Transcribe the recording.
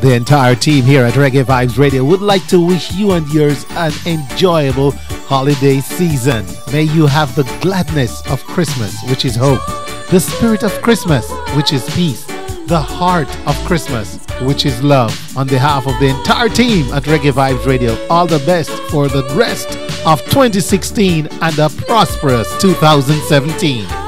The entire team here at Reggae Vibes Radio would like to wish you and yours an enjoyable holiday season. May you have the gladness of Christmas, which is hope, the spirit of Christmas, which is peace, the heart of Christmas, which is love. On behalf of the entire team at Reggae Vibes Radio, all the best for the rest of 2016 and a prosperous 2017.